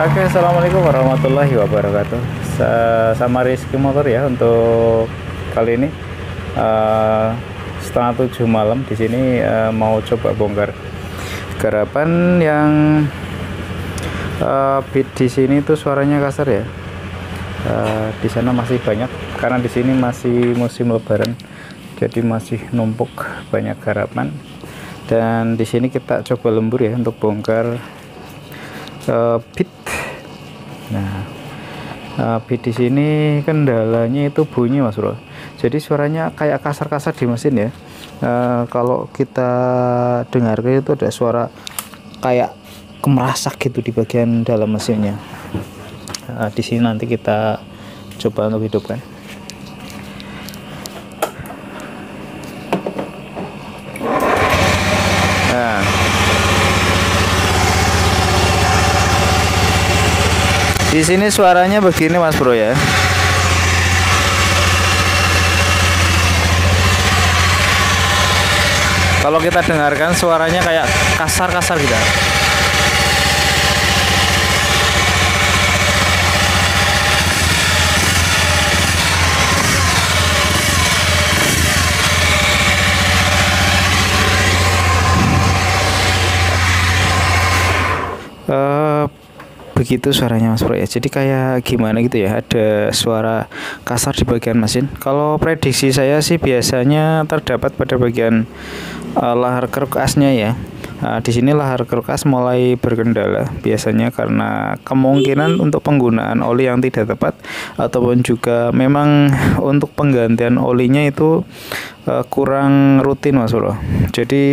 Oke, assalamualaikum warahmatullahi wabarakatuh. Sama Rizky Motor ya untuk kali ini setengah 7 malam di sini mau coba bongkar garapan yang beat di sini tuh suaranya kasar ya. Di sana masih banyak karena di sini masih musim lebaran, jadi masih numpuk banyak garapan. Dan di sini kita coba lembur ya untuk bongkar beat. Nah, beat di sini kendalanya itu bunyi Mas Bro. Jadi suaranya kayak kasar-kasar di mesin ya. Kalau kita dengarkan itu ada suara kayak kemerasak gitu di bagian dalam mesinnya. Di sini nanti kita coba untuk hidupkan. Nah, di sini suaranya begini Mas Bro ya. Kalau kita dengarkan suaranya kayak kasar-kasar gitu. Begitu suaranya Mas Bro ya. Jadi kayak gimana gitu ya, ada suara kasar di bagian mesin. Kalau prediksi saya sih biasanya terdapat pada bagian lahar kerukasnya ya. Di sini lahar kerukas mulai berkendala biasanya karena kemungkinan untuk penggunaan oli yang tidak tepat, ataupun juga memang untuk penggantian olinya itu kurang rutin Mas Bro. Jadi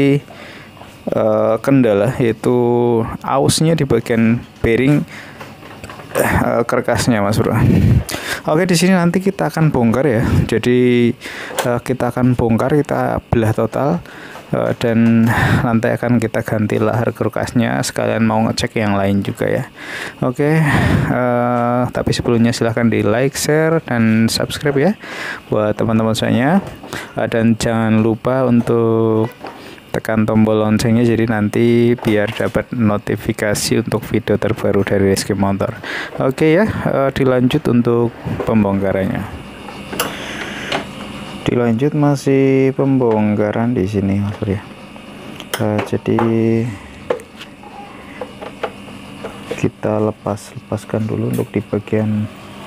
kendala yaitu ausnya di bagian bearing kerkasnya Mas Bro. Oke, di sini nanti kita akan bongkar ya. Jadi kita akan bongkar, kita belah total, dan nanti akan kita ganti lahar kerkasnya, sekalian mau ngecek yang lain juga ya. Oke, tapi sebelumnya silahkan di like, share, dan subscribe ya buat teman-teman saya, dan jangan lupa untuk tekan tombol loncengnya, jadi nanti biar dapat notifikasi untuk video terbaru dari Rizky Motor. Oke ya, dilanjut untuk pembongkarannya. Dilanjut masih pembongkaran di sini Mas Bro ya. Jadi kita lepaskan dulu untuk di bagian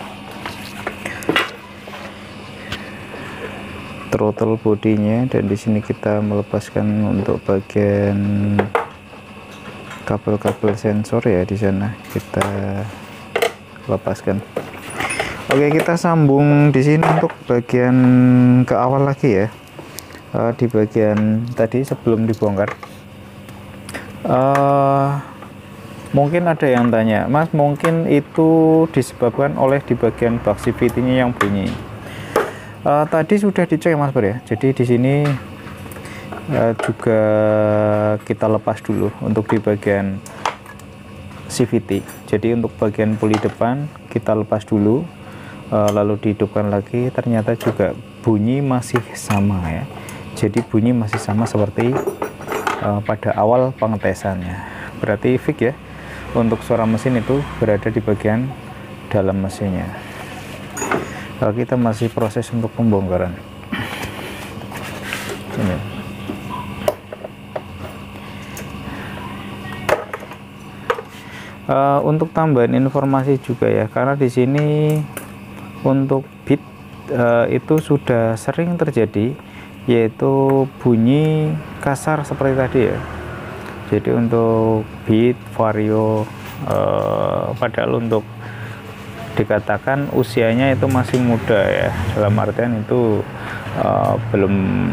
throttle bodinya, dan di sini kita melepaskan untuk bagian kabel-kabel sensor ya, di sana kita lepaskan. Oke, kita sambung di sini untuk bagian ke awal lagi ya. Di bagian tadi sebelum dibongkar, mungkin ada yang tanya, Mas, mungkin itu disebabkan oleh di bagian box CVT-nya yang bunyi. Tadi sudah dicek Mas Bro ya. Jadi di sini juga kita lepas dulu untuk di bagian CVT. Jadi untuk bagian puli depan kita lepas dulu, lalu dihidupkan lagi. Ternyata juga bunyi masih sama ya. Jadi bunyi masih sama seperti pada awal pengetesannya. Berarti fix ya, untuk suara mesin itu berada di bagian dalam mesinnya. Kita masih proses untuk pembongkaran. Ini. Untuk tambahan informasi juga ya, karena di sini untuk beat itu sudah sering terjadi, yaitu bunyi kasar seperti tadi ya. Jadi untuk beat vario, padahal untuk dikatakan usianya itu masih muda ya, dalam artian itu belum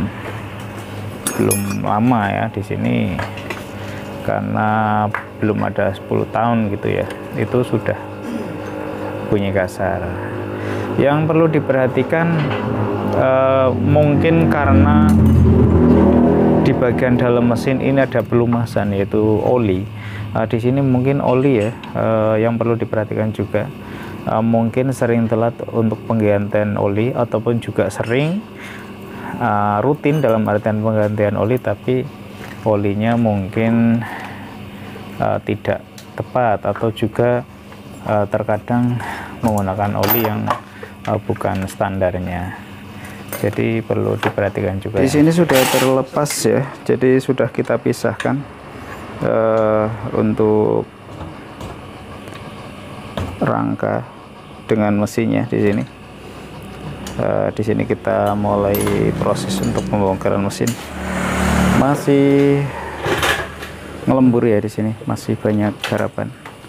lama ya di sini, karena belum ada 10 tahun gitu ya, itu sudah bunyi kasar. Yang perlu diperhatikan mungkin karena di bagian dalam mesin ini ada pelumasan yaitu oli. Di sini mungkin oli ya, yang perlu diperhatikan juga. Mungkin sering telat untuk penggantian oli, ataupun juga sering rutin dalam artian penggantian oli, tapi olinya mungkin tidak tepat, atau juga terkadang menggunakan oli yang bukan standarnya. Jadi perlu diperhatikan juga. Di sini sudah terlepas ya, jadi sudah kita pisahkan untuk rangka dengan mesinnya di sini. Di sini kita mulai proses untuk pembongkaran mesin. Masih ngelembur ya di sini, masih banyak garapan.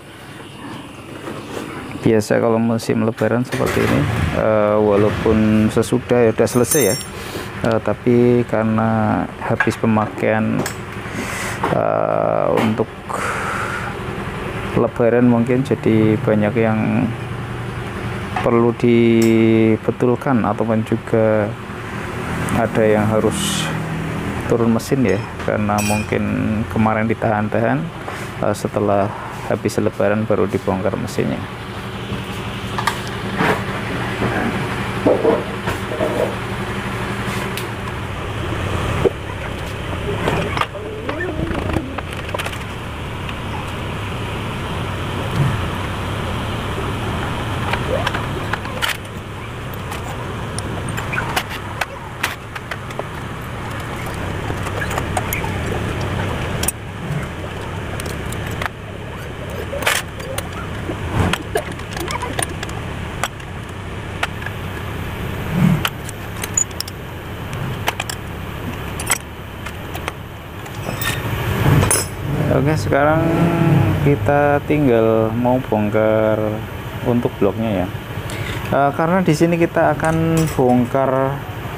Biasa kalau musim lebaran seperti ini, walaupun sesudah ya udah selesai ya, tapi karena habis pemakaian untuk lebaran mungkin jadi banyak yang perlu dibetulkan, ataupun juga ada yang harus turun mesin ya, karena mungkin kemarin ditahan-tahan, setelah habis lebaran baru dibongkar mesinnya. Oke, sekarang kita tinggal mau bongkar untuk bloknya ya. Karena di sini kita akan bongkar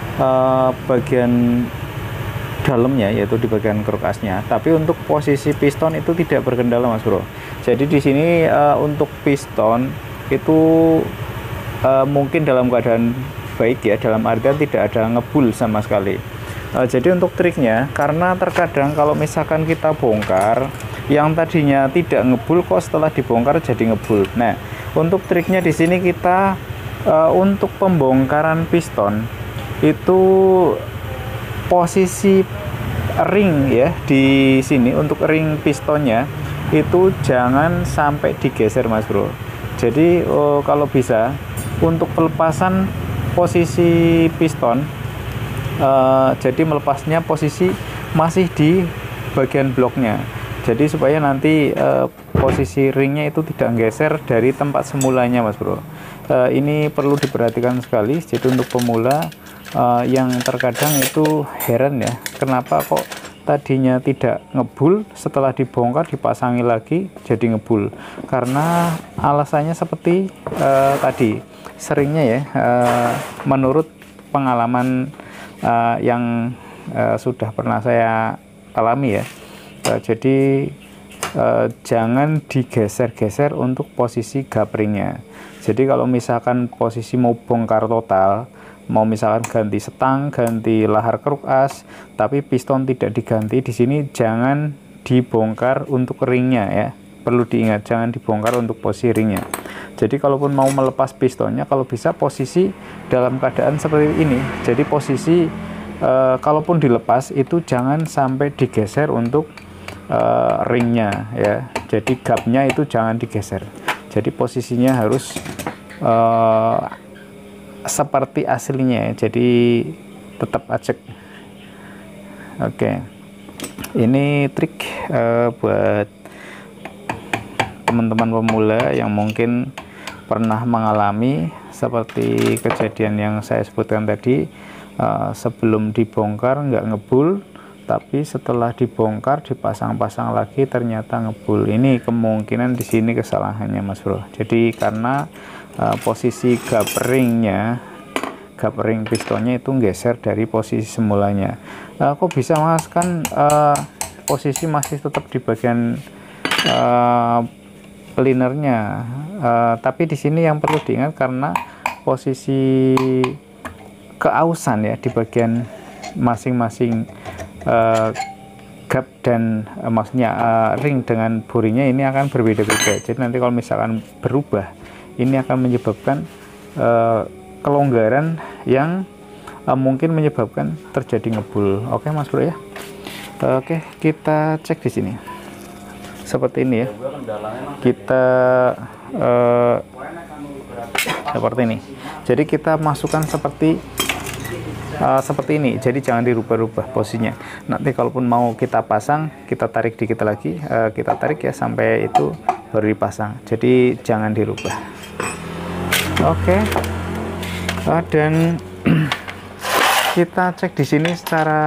bagian dalamnya, yaitu di bagian kruk asnya. Tapi untuk posisi piston itu tidak berkendala, Mas Bro. Jadi di sini untuk piston itu mungkin dalam keadaan baik ya, dalam artian tidak ada ngebul sama sekali. Jadi untuk triknya, karena terkadang kalau misalkan kita bongkar yang tadinya tidak ngebul, kok setelah dibongkar jadi ngebul. Nah, untuk triknya di sini kita untuk pembongkaran piston itu posisi ring ya di sini, untuk ring pistonnya itu jangan sampai digeser, Mas Bro. Jadi kalau bisa untuk pelepasan posisi piston, jadi melepasnya posisi masih di bagian bloknya, jadi supaya nanti posisi ringnya itu tidak geser dari tempat semulanya, Mas Bro. Ini perlu diperhatikan sekali. Jadi untuk pemula yang terkadang itu heran ya, kenapa kok tadinya tidak ngebul, setelah dibongkar dipasangi lagi jadi ngebul. Karena alasannya seperti tadi, seringnya ya, menurut pengalaman yang sudah pernah saya alami ya, jadi jangan digeser-geser untuk posisi gapringnya. Jadi kalau misalkan posisi mau bongkar total, mau misalkan ganti setang, ganti lahar kruk as, tapi piston tidak diganti, di sini jangan dibongkar untuk ringnya ya. Perlu diingat, jangan dibongkar untuk posisi ringnya. Jadi kalaupun mau melepas pistonnya, kalau bisa posisi dalam keadaan seperti ini. Jadi posisi kalaupun dilepas itu jangan sampai digeser untuk ringnya ya. Jadi gapnya itu jangan digeser. Jadi posisinya harus seperti aslinya ya. Jadi tetap acek. Oke, ini trik buat teman-teman pemula yang mungkin pernah mengalami seperti kejadian yang saya sebutkan tadi. Sebelum dibongkar nggak ngebul, tapi setelah dibongkar dipasang-pasang lagi ternyata ngebul. Ini kemungkinan di sini kesalahannya, Mas Bro. Jadi karena posisi gapringnya, gapring pistonnya itu geser dari posisi semulanya. Kok bisa, Mas? Kan posisi masih tetap di bagian linernya. Tapi di sini yang perlu diingat, karena posisi keausan ya di bagian masing-masing gap dan maksudnya ring dengan burinya ini akan berbeda-beda. Jadi nanti kalau misalkan berubah, ini akan menyebabkan kelonggaran yang mungkin menyebabkan terjadi ngebul. Oke, Mas Bro ya. Oke, kita cek di sini. seperti ini ya, kita seperti ini. Jadi kita masukkan seperti ini, jadi jangan dirubah-rubah posisinya. Nanti kalaupun mau kita pasang, kita tarik dikit lagi, kita tarik ya sampai itu baru dipasang, jadi jangan dirubah. Oke. Dan kita cek di sini secara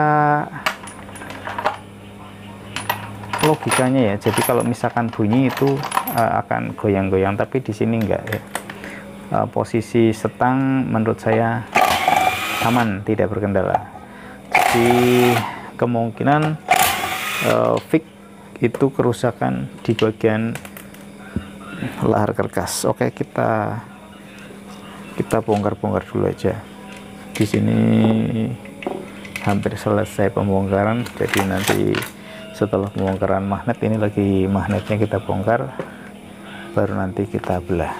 logikanya ya, jadi kalau misalkan bunyi itu akan goyang-goyang, tapi di sini enggak ya. Posisi setang menurut saya aman, tidak berkendala. Jadi kemungkinan fix itu kerusakan di bagian lahar karkas. Oke, kita bongkar dulu aja. Di sini hampir selesai pembongkaran, jadi nanti setelah pembongkaran magnet, ini lagi magnetnya kita bongkar, baru nanti kita belah.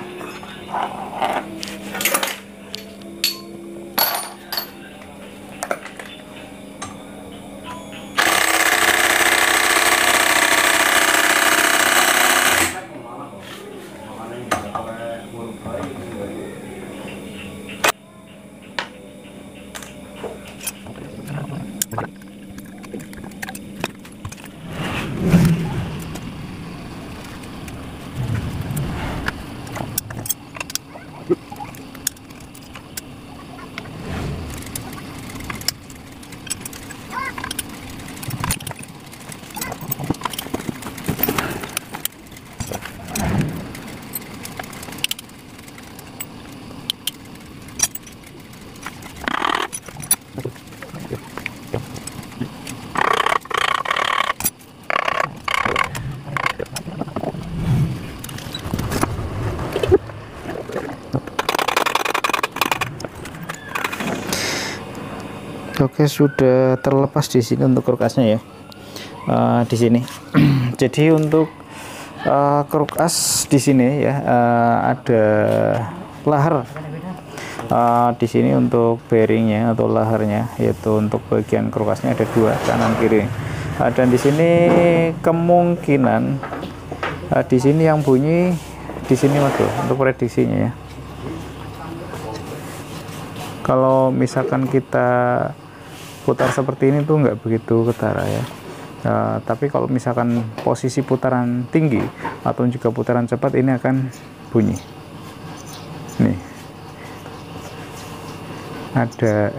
Oke, sudah terlepas di sini untuk krukasnya ya. Di sini. Jadi untuk krukas di sini ya, ada lahar. Di sini untuk bearingnya atau laharnya, yaitu untuk bagian krukasnya ada dua, kanan kiri. Dan di sini kemungkinan di sini yang bunyi di sini Mas Bro, untuk prediksinya ya. Kalau misalkan kita putar seperti ini tuh nggak begitu ketara ya. Tapi kalau misalkan posisi putaran tinggi atau juga putaran cepat, ini akan bunyi. Nih, ada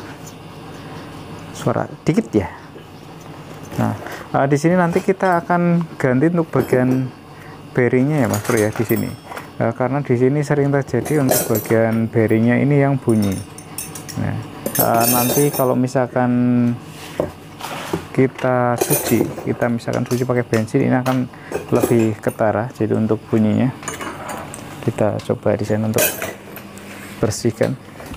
suara dikit ya. Nah, di sini nanti kita akan ganti untuk bagian bearingnya ya Mas Bro ya, di sini. Karena di sini sering terjadi untuk bagian bearingnya ini yang bunyi. Nah, nanti kalau misalkan kita misalkan cuci pakai bensin, ini akan lebih ketara. Jadi untuk bunyinya kita coba di sana untuk bersihkan.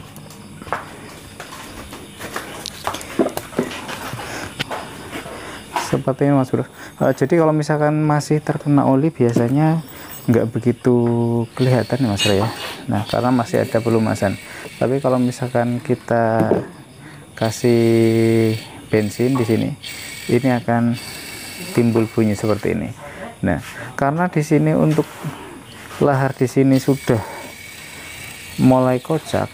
Seperti ini Mas Bro. Jadi kalau misalkan masih terkena oli, biasanya nggak begitu kelihatan ya Mas Bro ya. Nah, karena masih ada pelumasan. Tapi kalau misalkan kita kasih bensin di sini, ini akan timbul bunyi seperti ini. Nah, karena di sini untuk lahar di sini sudah mulai kocak,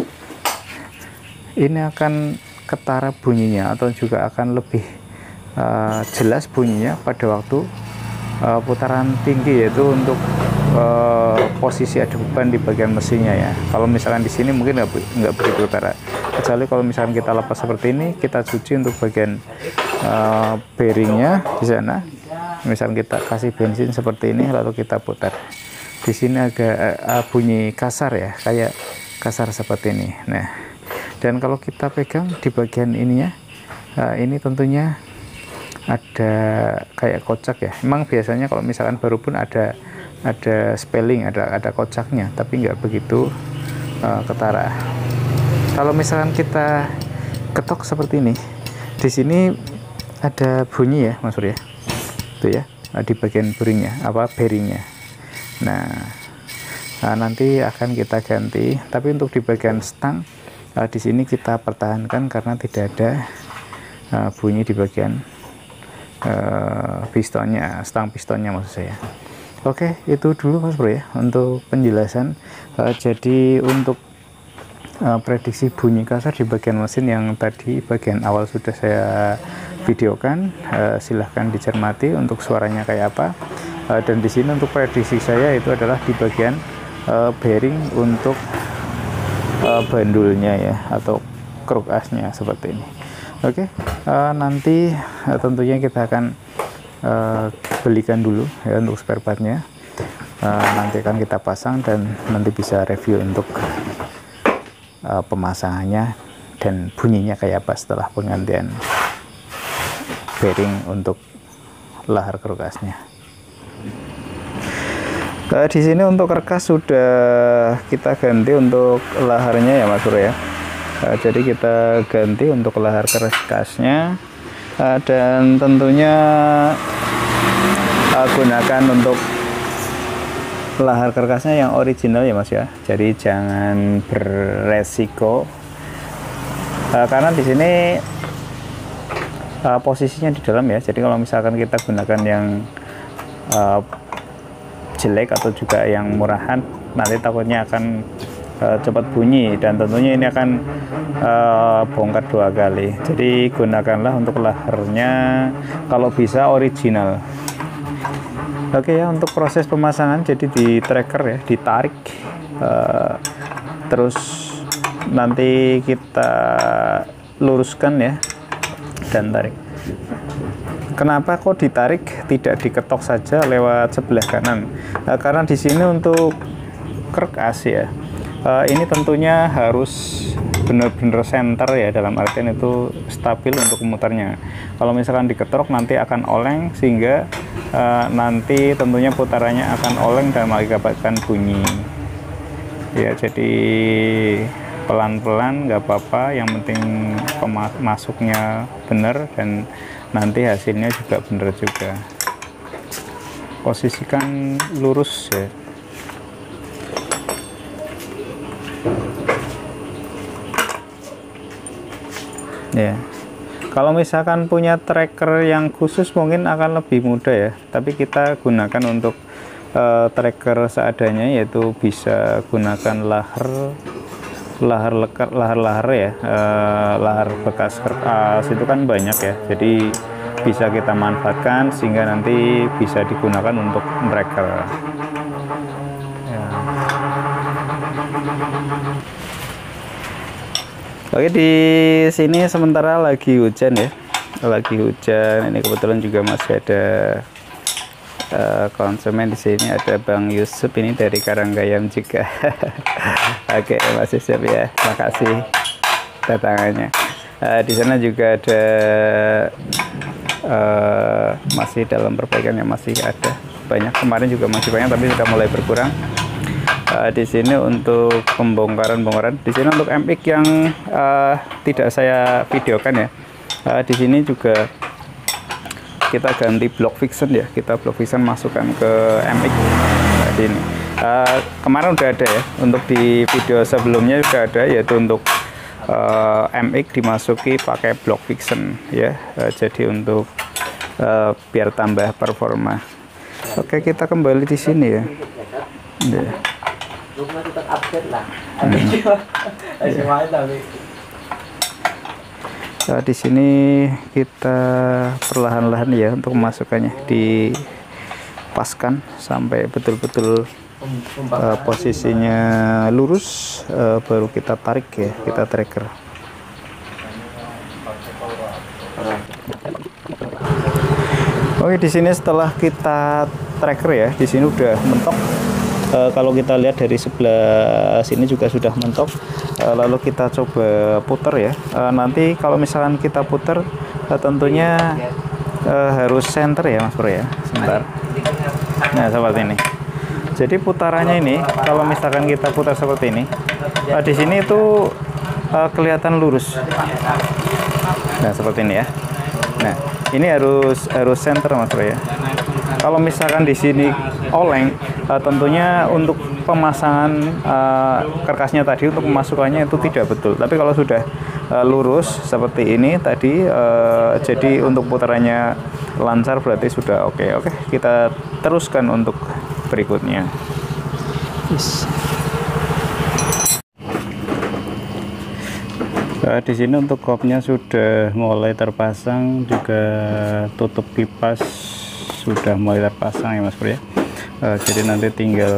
ini akan ketara bunyinya, atau juga akan lebih jelas bunyinya pada waktu putaran tinggi, yaitu untuk posisi ada beban di bagian mesinnya ya. Kalau misalkan di sini mungkin nggak begitu utara, kecuali kalau misalkan kita lepas seperti ini, kita cuci untuk bagian bearingnya di sana. Misalkan kita kasih bensin seperti ini, lalu kita putar. Di sini agak bunyi kasar ya, kayak kasar seperti ini. Nah, dan kalau kita pegang di bagian ininya, ini tentunya ada kayak kocak ya. Memang biasanya kalau misalkan baru pun ada spelling, ada kocaknya, tapi nggak begitu ketara. Kalau misalkan kita ketok seperti ini, di sini ada bunyi ya Mas Bro ya, itu ya, di bagian bearingnya. Nah, nanti akan kita ganti, tapi untuk di bagian stang di sini kita pertahankan karena tidak ada bunyi di bagian pistonnya, stang pistonnya maksud saya. Oke, itu dulu Mas Bro ya untuk penjelasan. Jadi untuk prediksi bunyi kasar di bagian mesin yang tadi bagian awal sudah saya videokan, silahkan dicermati untuk suaranya kayak apa. Dan di sini untuk prediksi saya itu adalah di bagian bearing untuk bandulnya ya, atau kruk asnya seperti ini. Oke, nanti tentunya kita akan belikan dulu ya untuk spare partnya. Nanti akan kita pasang dan nanti bisa review untuk pemasangannya dan bunyinya kayak apa setelah penggantian bearing untuk lahar kruk asnya. Di sini untuk kerkas sudah kita ganti untuk laharnya ya Mas Bro ya. Jadi kita ganti untuk lahar kerkasnya, dan tentunya gunakan untuk lahar kerkasnya yang original ya Mas ya. Jadi jangan beresiko, karena di sini posisinya di dalam ya. Jadi kalau misalkan kita gunakan yang jelek atau juga yang murahan, nanti takutnya akan cepat bunyi dan tentunya ini akan bongkar 2 kali. Jadi gunakanlah untuk laharnya kalau bisa original. Oke ya, untuk proses pemasangan jadi di tracker ya, ditarik, terus nanti kita luruskan ya dan tarik. Kenapa kok ditarik, tidak diketok saja lewat sebelah kanan? Karena di sini untuk kruk as ya, ini tentunya harus benar-benar center ya, dalam artian itu stabil untuk mutarnya. Kalau misalkan diketok nanti akan oleng, sehingga nanti tentunya putarannya akan oleng dan mengakibatkan bunyi. Ya, jadi pelan-pelan nggak apa-apa, yang penting masuknya benar dan nanti hasilnya juga benar juga. Posisikan lurus ya. Ya, kalau misalkan punya tracker yang khusus mungkin akan lebih mudah ya, tapi kita gunakan untuk tracker seadanya, yaitu bisa gunakan lahar ya, lahar bekas kertas itu kan banyak ya, jadi bisa kita manfaatkan sehingga nanti bisa digunakan untuk tracker ya. Oke, di sini sementara lagi hujan ya, ini kebetulan juga masih ada konsumen di sini, ada Bang Yusuf ini dari Karanggayam juga. Oke, Mas Yusuf ya, makasih datangannya. Di sana juga ada masih dalam perbaikan, yang masih ada banyak, kemarin juga masih banyak tapi sudah mulai berkurang. Di sini untuk pembongkaran di sini untuk MX yang tidak saya videokan ya. Di sini juga kita ganti block fiction ya, kita block fiction masukkan ke MX. Nah, ini kemarin udah ada ya, untuk di video sebelumnya juga ada, yaitu untuk MX dimasuki pakai block fiction ya. Jadi untuk biar tambah performa. Oke, kita kembali di sini ya. Di sini kita perlahan-lahan ya untuk memasukkannya, dipaskan sampai betul-betul posisinya lurus, baru kita tarik ya, kita tracker. Oke, di sini setelah kita tracker ya, di sini udah mentok. Kalau kita lihat dari sebelah sini juga sudah mentok. Lalu kita coba putar ya. Nanti kalau misalkan kita putar, tentunya harus center ya Mas Bro ya. Sebentar. Nah, seperti ini. Jadi putarannya ini, kalau misalkan kita putar seperti ini, di sini itu kelihatan lurus. Nah, seperti ini ya. Nah, ini harus center Mas Bro ya. Kalau misalkan di sini oleng, tentunya untuk pemasangan kerkasnya tadi, untuk pemasukannya itu tidak betul. Tapi kalau sudah lurus seperti ini tadi, jadi untuk putarannya lancar berarti sudah oke. Oke, kita teruskan untuk berikutnya. Di sini untuk kopnya sudah mulai terpasang, juga tutup kipas sudah mulai terpasang ya Mas Bro ya. Jadi nanti tinggal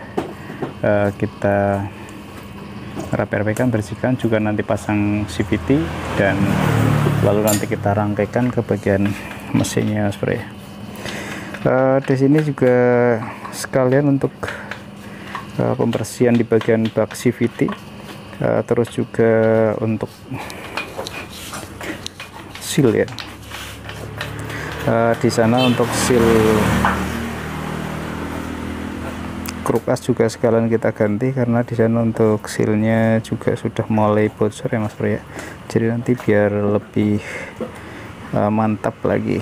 kita rapi-rapikan, bersihkan, juga nanti pasang CVT, dan lalu nanti kita rangkaikan ke bagian mesinnya Mas Bro ya. Di sini juga sekalian untuk pembersihan di bagian bak CVT, terus juga untuk seal ya. Di sana untuk seal kruk as juga sekalian kita ganti, karena di sana untuk sealnya juga sudah mulai bocor ya Mas Bro ya. Jadi nanti biar lebih mantap lagi.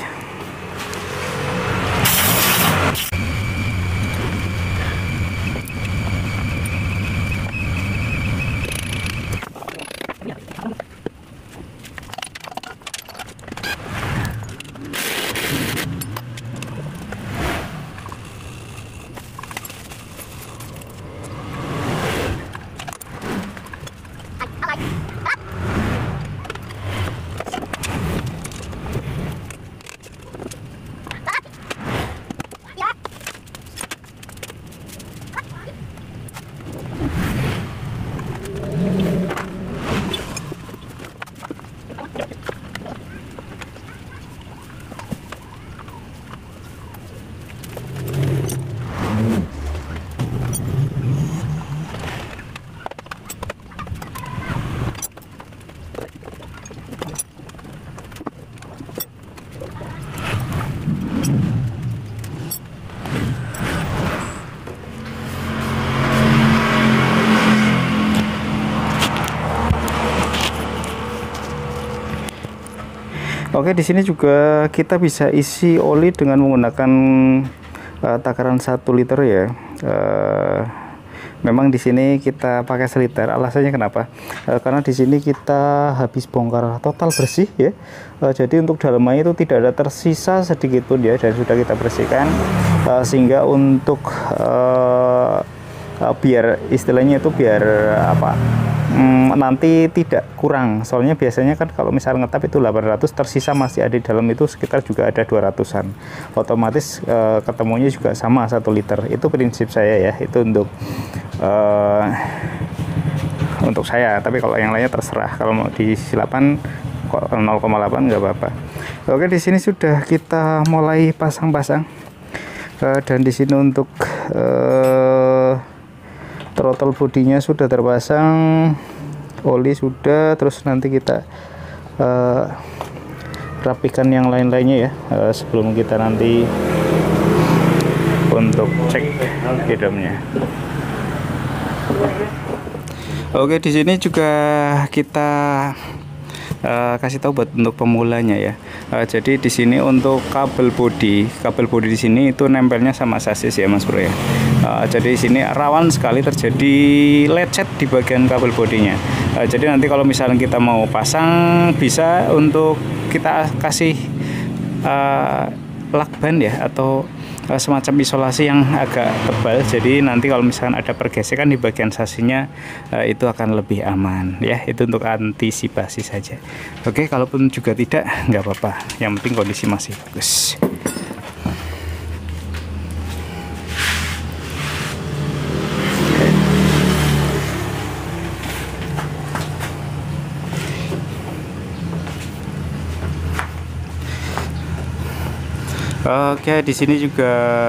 Oke, di sini juga kita bisa isi oli dengan menggunakan takaran 1 liter ya. Memang di sini kita pakai seliter. Alasannya kenapa? Karena di sini kita habis bongkar total bersih ya. Jadi untuk dalamnya itu tidak ada tersisa sedikit pun ya, dan sudah kita bersihkan, sehingga untuk biar istilahnya itu biar apa? Nanti tidak kurang. Soalnya biasanya kan kalau misal ngetap itu 800, tersisa masih ada di dalam itu sekitar juga ada 200-an. Otomatis ketemunya juga sama 1 liter. Itu prinsip saya ya. Itu untuk saya. Tapi kalau yang lainnya terserah. Kalau mau diisi 8, 0,8 nggak apa-apa. Oke, di sini sudah kita mulai pasang-pasang. Dan di sini untuk throttle bodinya sudah terpasang, oli sudah, terus nanti kita rapikan yang lain-lainnya ya, sebelum kita nanti untuk cek gedamnya. Oke, di sini juga kita kasih tahu buat untuk pemulanya ya. Jadi di sini untuk kabel bodi di sini itu nempelnya sama sasis ya Mas Bro ya. Jadi di sini rawan sekali terjadi lecet di bagian kabel bodinya. Jadi nanti kalau misalnya kita mau pasang, bisa untuk kita kasih lakban ya, atau semacam isolasi yang agak tebal. Jadi nanti kalau misalkan ada pergesekan di bagian sasinya, itu akan lebih aman ya. Itu untuk antisipasi saja. Oke, kalaupun juga tidak, nggak apa-apa, yang penting kondisi masih bagus. Oke, di sini juga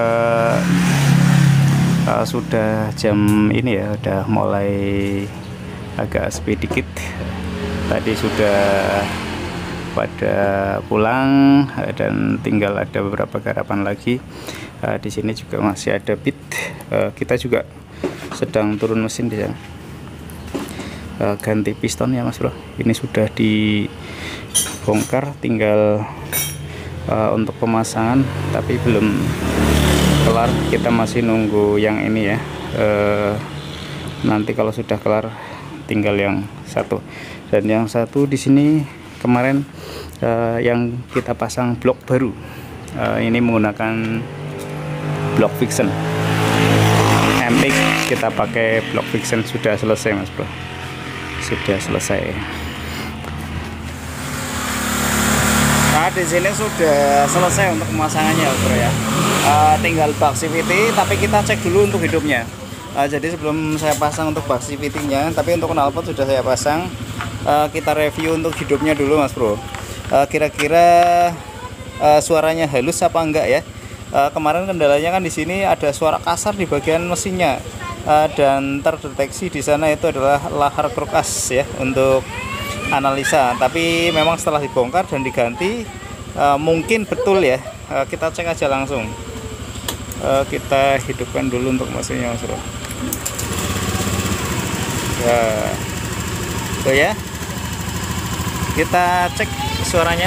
sudah jam ini ya, udah mulai agak sepi dikit. Tadi sudah pada pulang dan tinggal ada beberapa garapan lagi. Di sini juga masih ada bit. Kita juga sedang turun mesin di sana. Ganti piston ya Mas Bro. Ini sudah dibongkar, tinggal untuk pemasangan, tapi belum kelar. Kita masih nunggu yang ini ya. Nanti kalau sudah kelar tinggal yang satu. Dan yang satu di sini kemarin yang kita pasang blok baru. Ini menggunakan block fiction MX, kita pakai block fiction. Sudah selesai Mas Bro, sudah selesai. Nah, di sini sudah selesai untuk pemasangannya Bro ya. Tinggal box CVT, tapi kita cek dulu untuk hidupnya. Jadi sebelum saya pasang untuk box CVT-nya, tapi untuk knalpot sudah saya pasang. Kita review untuk hidupnya dulu Mas Bro. Kira-kira suaranya halus apa enggak ya? Kemarin kendalanya kan di sini ada suara kasar di bagian mesinnya, dan terdeteksi di sana itu adalah lahar krokas ya untuk analisa. Tapi memang setelah dibongkar dan diganti, mungkin betul ya. Kita cek aja langsung. Kita hidupkan dulu untuk mesinnya Mas Bro. Tuh ya, kita cek suaranya.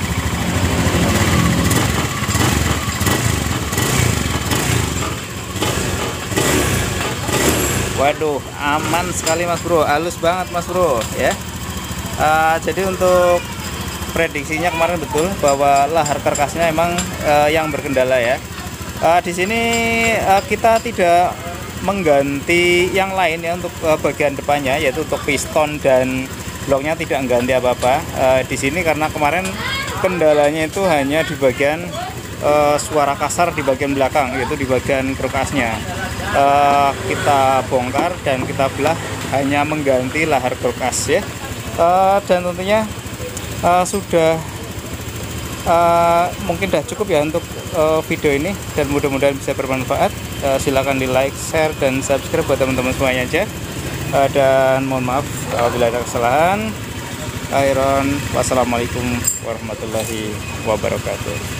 Waduh, aman sekali Mas Bro, halus banget Mas Bro ya. Jadi untuk prediksinya kemarin betul bahwa lahar karkasnya emang yang berkendala ya. Di sini kita tidak mengganti yang lain ya untuk bagian depannya, yaitu untuk piston dan bloknya tidak mengganti apa-apa. Di sini karena kemarin kendalanya itu hanya di bagian suara kasar di bagian belakang, yaitu di bagian krokasnya. Kita bongkar dan kita belah, hanya mengganti lahar krokas ya. Dan tentunya sudah mungkin sudah cukup ya untuk video ini, dan mudah-mudahan bisa bermanfaat. Silahkan di like, share, dan subscribe buat teman-teman semuanya aja. Dan mohon maaf apabila ada kesalahan. Wassalamualaikum warahmatullahi wabarakatuh.